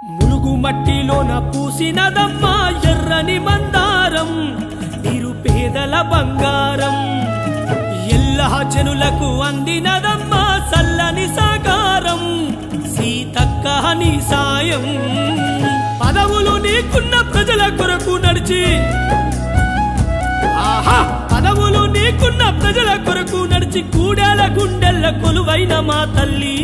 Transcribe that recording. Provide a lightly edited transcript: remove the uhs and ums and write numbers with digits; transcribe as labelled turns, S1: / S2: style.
S1: ములుగు మట్టిలోన పూసినదమ్మా ఎర్రని మందారం నిరుపేదల బంగారం ఎల్లా జనులకు అందినదమ్మా సల్లని సాగారం సీతక్క నీ సాయం పదవులు నీకున్న ప్రజల కొరకు నడిచి పదవులు నీకున్న ప్రజల కొరకు నడిచి కూడేల గుండెల్ల కొలువైన మా తల్లి